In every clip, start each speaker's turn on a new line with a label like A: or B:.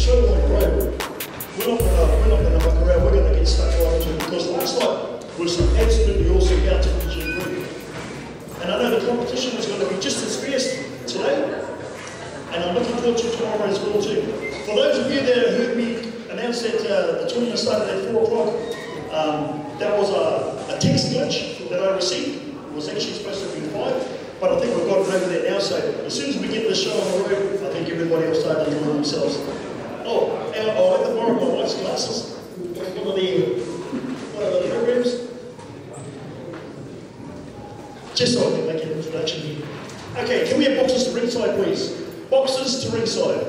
A: show on the road, we're not going to muck around, we're going to get stuck right into it, because last night was an absolutely awesome bout to finish in group. And I know the competition is going to be just as fierce today, and I'm looking forward to tomorrow as well too. For those of you that heard me announce that the tournament started at 4 o'clock, that was a text glitch that I received. It was actually supposed to be 5, but I think we've got it over there now, so as soon as we get this show on the road, I think everybody will start enjoying themselves. Oh, and I'll have to borrow my wife's glasses. One of the programs. Just so I can make an introduction here. Okay, can we have boxes to ringside, please? Boxes to ringside.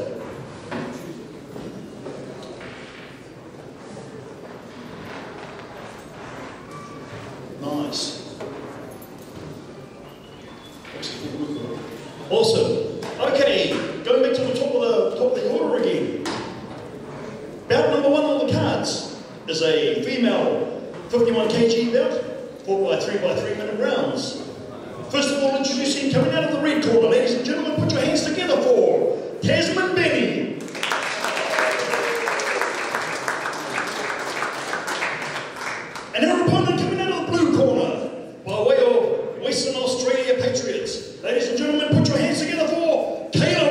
A: Nice. Awesome. Okay, going back to the top of the order again. Bout number 1 on the cards is a female 51 kg bout, fought by 3x3 minute rounds. First of all, introducing, coming out of the red corner, ladies and gentlemen, put your hands together for Tasmym Berry. And her opponent coming out of the blue corner, by way of Western Australia Patriots. Ladies and gentlemen, put your hands together for Kayla.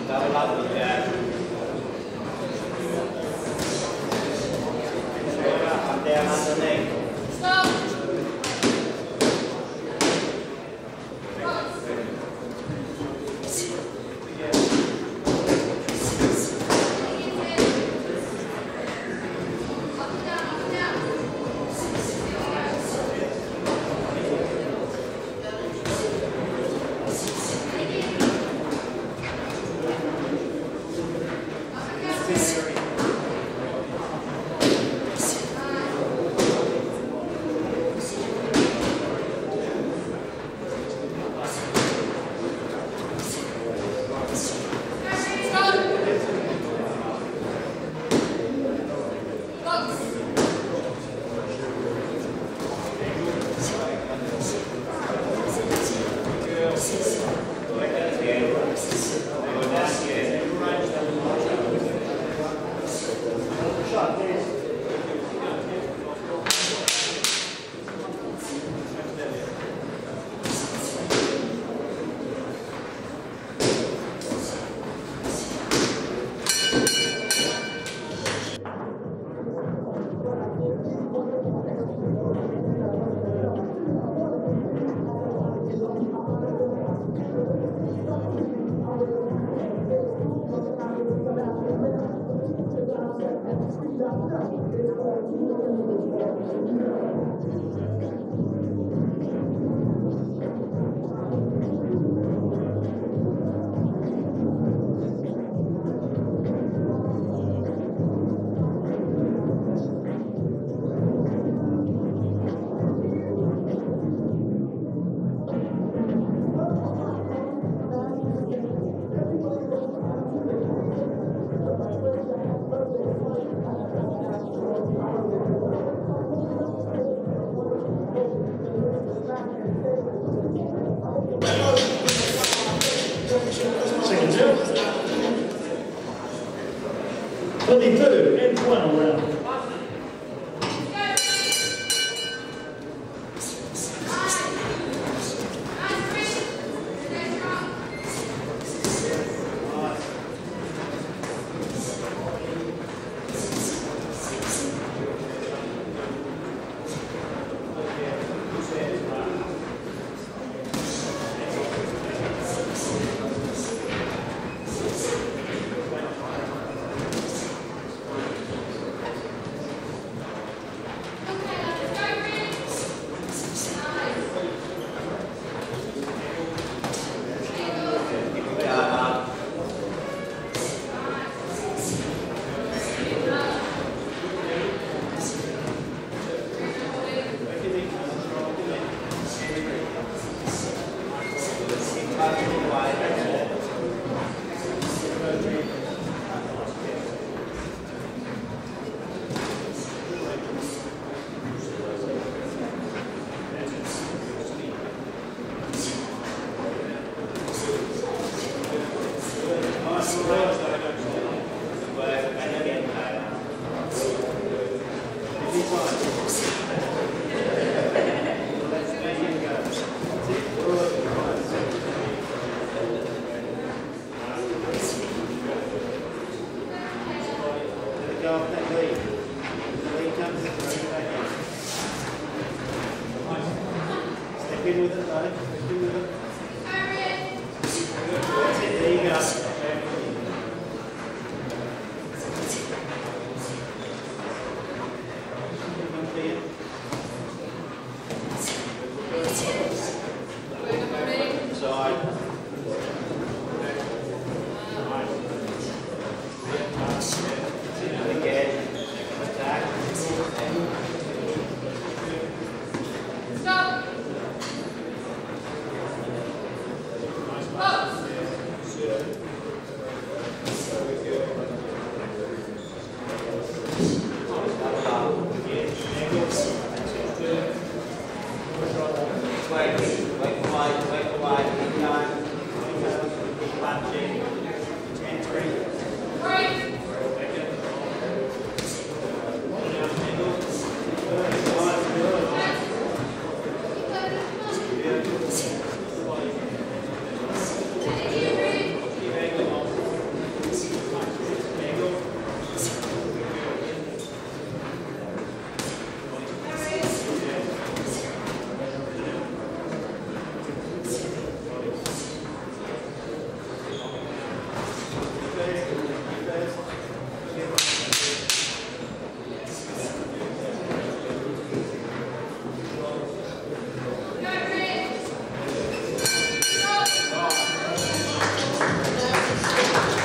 A: 22 and final round.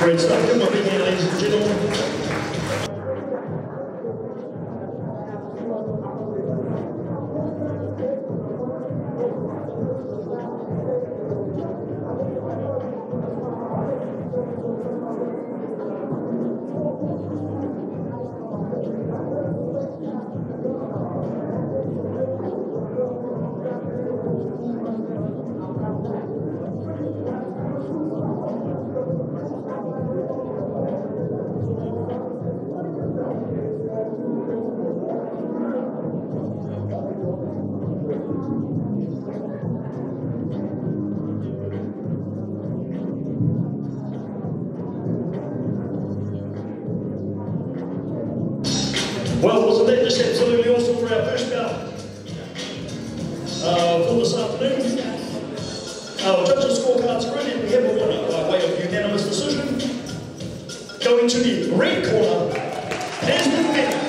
A: Great stuff. Give them a big hand, ladies and gentlemen. Well, wasn't that just absolutely awesome for our first bout for this afternoon? Our judges' scorecards are in, and we have a winner by way of unanimous decision. Going to the red corner, Tasmym Berry.